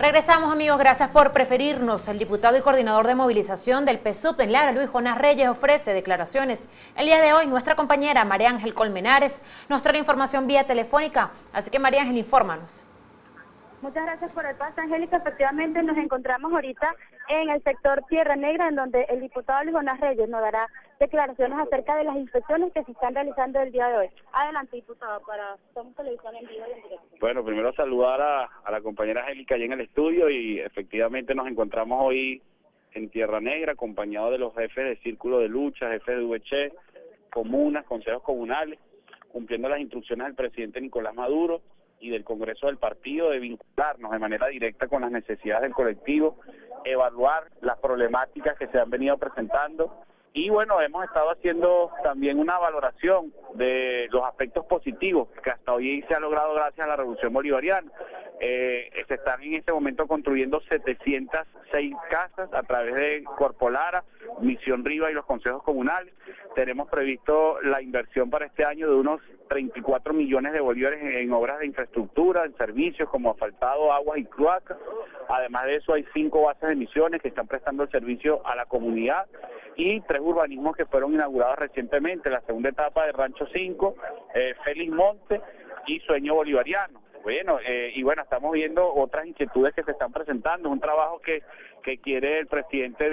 Regresamos, amigos, gracias por preferirnos. El diputado y coordinador de movilización del PSUV en Lara, Luis Jonás Reyes, ofrece declaraciones. El día de hoy, nuestra compañera María Ángel Colmenares nos trae información vía telefónica. Así que, María Ángel, infórmanos. Muchas gracias por el pase, Angélica. Efectivamente, nos encontramos ahorita en el sector Tierra Negra, en donde el diputado Luis Jonás Reyes nos dará declaraciones acerca de las inspecciones que se están realizando el día de hoy. Adelante, diputado, para Somos Televisión en vivo y en directo. Bueno, primero saludar a la compañera Angélica allá en el estudio, y efectivamente nos encontramos hoy en Tierra Negra, acompañados de los jefes de círculo de lucha, jefes de VC, comunas, consejos comunales, cumpliendo las instrucciones del presidente Nicolás Maduro y del Congreso del Partido de vincularnos de manera directa con las necesidades del colectivo, evaluar las problemáticas que se han venido presentando. Y bueno, hemos estado haciendo también una valoración de los aspectos positivos que hasta hoy se ha logrado gracias a la Revolución Bolivariana. Se están en este momento construyendo 706 casas a través de Corpo Lara, Misión Riva y los consejos comunales. Tenemos previsto la inversión para este año de unos 34 millones de bolívares en obras de infraestructura, en servicios como asfaltado, aguas y cloacas. Además de eso, hay 5 bases de misiones que están prestando el servicio a la comunidad y 3 urbanismos que fueron inaugurados recientemente, la segunda etapa de Rancho 5, Félix Monte y Sueño Bolivariano. Bueno, estamos viendo otras inquietudes que se están presentando, un trabajo que quiere el presidente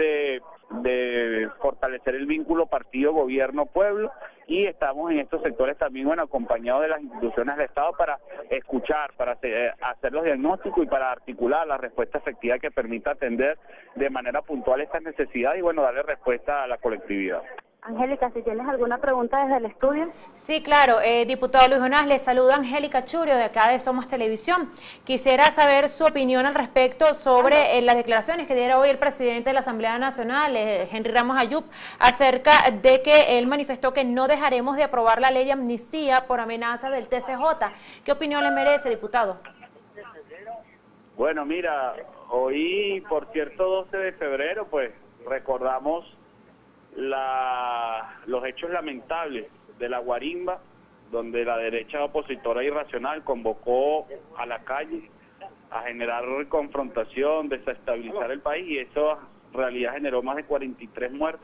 de fortalecer el vínculo partido-gobierno-pueblo, y estamos en estos sectores también, bueno, acompañados de las instituciones del Estado para escuchar, para hacer los diagnósticos y para articular la respuesta efectiva que permita atender de manera puntual estas necesidades y, bueno, darle respuesta a la colectividad. Angélica, si tienes alguna pregunta desde el estudio. Sí, claro, diputado Luis Jonás, le saluda Angélica Churio de acá de Somos Televisión. Quisiera saber su opinión al respecto sobre las declaraciones que diera hoy el presidente de la Asamblea Nacional, Henry Ramos Ayub, acerca de que él manifestó que no dejaremos de aprobar la ley de amnistía por amenaza del TCJ. ¿Qué opinión le merece, diputado? Bueno, mira, hoy, por cierto, 12 de febrero, pues recordamos los hechos lamentables de la Guarimba, donde la derecha opositora irracional convocó a la calle a generar confrontación, desestabilizar el país, y eso en realidad generó más de 43 muertos,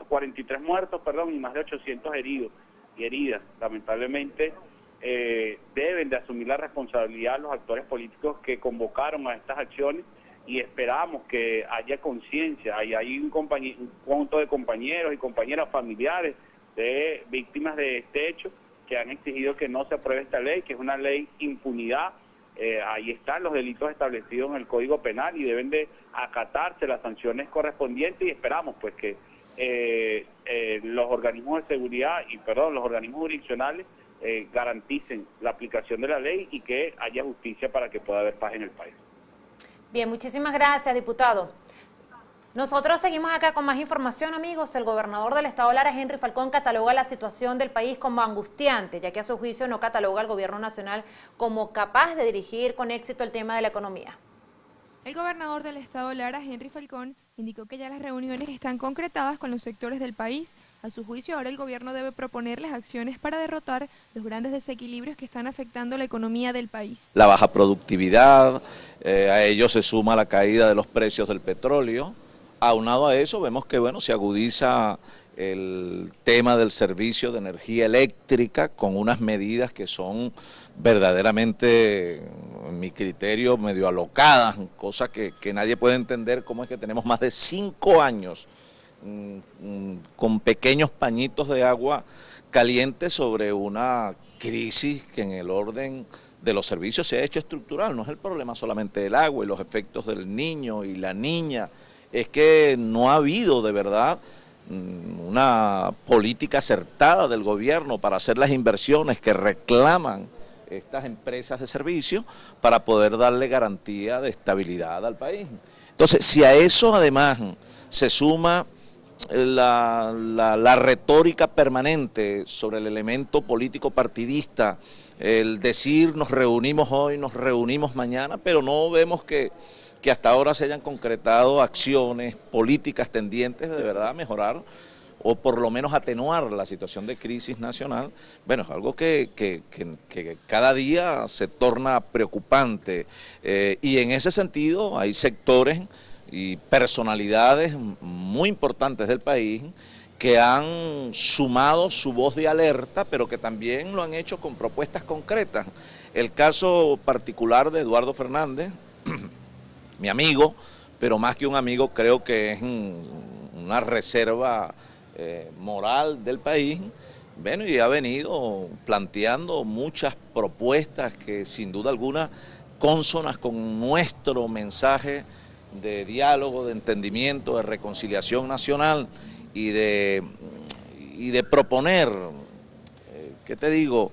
y más de 800 heridos y heridas. Lamentablemente deben de asumir la responsabilidad los actores políticos que convocaron a estas acciones, y esperamos que haya conciencia. Hay un conjunto de compañeros y compañeras familiares de víctimas de este hecho que han exigido que no se apruebe esta ley, que es una ley impunidad. Ahí están los delitos establecidos en el Código Penal y deben de acatarse las sanciones correspondientes, y esperamos pues que los organismos de seguridad los organismos jurisdiccionales garanticen la aplicación de la ley y que haya justicia para que pueda haber paz en el país. Bien, muchísimas gracias, diputado. Nosotros seguimos acá con más información, amigos. El gobernador del estado Lara, Henry Falcón, cataloga la situación del país como angustiante, ya que a su juicio no cataloga al gobierno nacional como capaz de dirigir con éxito el tema de la economía. El gobernador del estado Lara, Henry Falcón, indicó que ya las reuniones están concretadas con los sectores del país. A su juicio, ahora el gobierno debe proponerles acciones para derrotar los grandes desequilibrios que están afectando la economía del país. La baja productividad, a ello se suma la caída de los precios del petróleo. Aunado a eso, vemos que se agudiza el tema del servicio de energía eléctrica con unas medidas que son verdaderamente, en mi criterio, medio alocadas, cosa que nadie puede entender cómo es que tenemos más de 5 años con pequeños pañitos de agua caliente sobre una crisis que en el orden de los servicios se ha hecho estructural. No es el problema solamente del agua y los efectos del niño y la niña, es que no ha habido de verdad una política acertada del gobierno para hacer las inversiones que reclaman estas empresas de servicio para poder darle garantía de estabilidad al país. Entonces, si a eso además se suma la retórica permanente sobre el elemento político partidista, el decir nos reunimos hoy, nos reunimos mañana, pero no vemos que hasta ahora se hayan concretado acciones políticas tendientes de verdad a mejorar o por lo menos atenuar la situación de crisis nacional, bueno, es algo que cada día se torna preocupante. Y en ese sentido hay sectores y personalidades muy importantes del país que han sumado su voz de alerta, pero que también lo han hecho con propuestas concretas. El caso particular de Eduardo Fernández, mi amigo, pero más que un amigo creo que es una reserva moral del país, bueno, y ha venido planteando muchas propuestas que sin duda alguna cónsonas con nuestro mensaje de diálogo, de entendimiento, de reconciliación nacional y de proponer, ¿qué te digo?,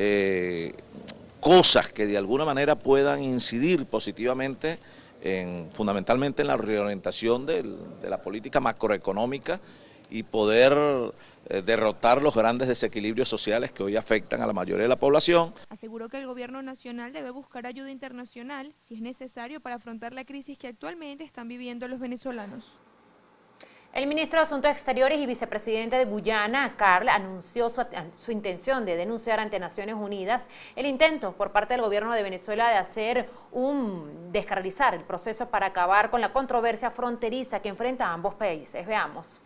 cosas que de alguna manera puedan incidir positivamente fundamentalmente en la reorientación de la política macroeconómica y poder derrotar los grandes desequilibrios sociales que hoy afectan a la mayoría de la población. Aseguró que el gobierno nacional debe buscar ayuda internacional si es necesario para afrontar la crisis que actualmente están viviendo los venezolanos. El ministro de Asuntos Exteriores y vicepresidente de Guyana, Carl, anunció su intención de denunciar ante Naciones Unidas el intento por parte del gobierno de Venezuela de descarrilizar el proceso para acabar con la controversia fronteriza que enfrenta a ambos países. Veamos.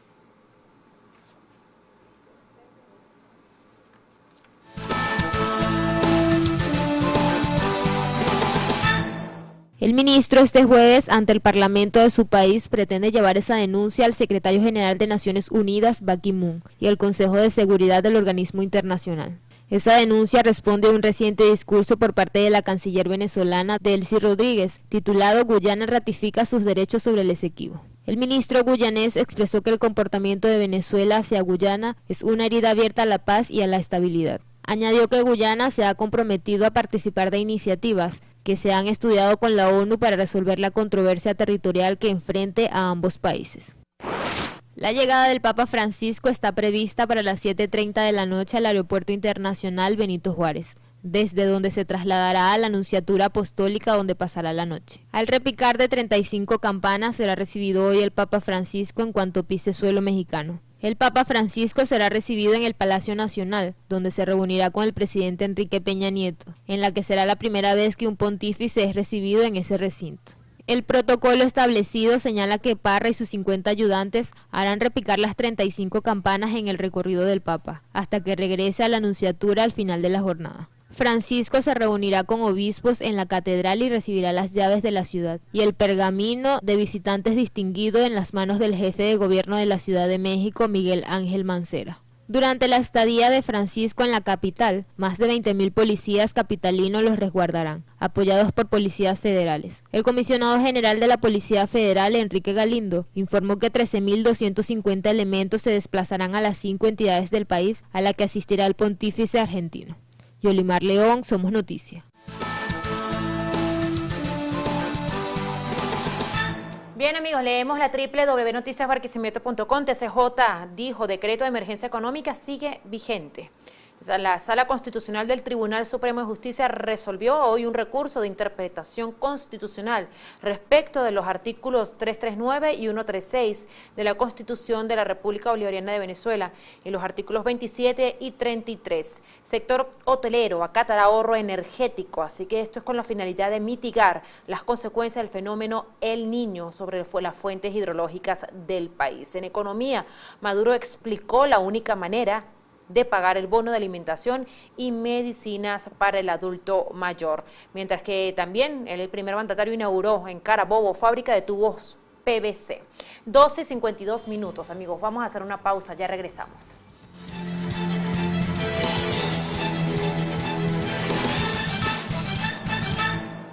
El ministro este jueves ante el Parlamento de su país pretende llevar esa denuncia al secretario general de Naciones Unidas, Ban Ki-moon, y al Consejo de Seguridad del organismo internacional. Esa denuncia responde a un reciente discurso por parte de la canciller venezolana Delcy Rodríguez, titulado Guyana ratifica sus derechos sobre el Esequibo. El ministro guyanés expresó que el comportamiento de Venezuela hacia Guyana es una herida abierta a la paz y a la estabilidad. Añadió que Guyana se ha comprometido a participar de iniciativas que se han estudiado con la ONU para resolver la controversia territorial que enfrente a ambos países. La llegada del Papa Francisco está prevista para las 7:30 de la noche al Aeropuerto Internacional Benito Juárez, desde donde se trasladará a la Nunciatura Apostólica donde pasará la noche. Al repicar de 35 campanas será recibido hoy el Papa Francisco en cuanto pise suelo mexicano. El Papa Francisco será recibido en el Palacio Nacional, donde se reunirá con el presidente Enrique Peña Nieto, en la que será la primera vez que un pontífice es recibido en ese recinto. El protocolo establecido señala que Parra y sus 50 ayudantes harán repicar las 35 campanas en el recorrido del Papa, hasta que regrese a la Nunciatura al final de la jornada. Francisco se reunirá con obispos en la catedral y recibirá las llaves de la ciudad y el pergamino de visitantes distinguido en las manos del jefe de gobierno de la Ciudad de México, Miguel Ángel Mancera. Durante la estadía de Francisco en la capital, más de 20.000 policías capitalinos los resguardarán, apoyados por policías federales. El comisionado general de la Policía Federal, Enrique Galindo, informó que 13.250 elementos se desplazarán a las 5 entidades del país a la que asistirá el pontífice argentino. Yolimar León, Somos Noticia. Bien amigos, leemos la www.noticiasbarquisimeto.com. TCJ dijo, decreto de emergencia económica sigue vigente. La Sala Constitucional del Tribunal Supremo de Justicia resolvió hoy un recurso de interpretación constitucional respecto de los artículos 339 y 136 de la Constitución de la República Bolivariana de Venezuela y los artículos 27 y 33. Sector hotelero acatará ahorro energético, así que esto es con la finalidad de mitigar las consecuencias del fenómeno El Niño sobre las fuentes hidrológicas del país. En economía, Maduro explicó la única manera de pagar el bono de alimentación y medicinas para el adulto mayor. Mientras que también el primer mandatario inauguró en Carabobo fábrica de tubos PVC. 12:52 minutos, amigos. Vamos a hacer una pausa, ya regresamos.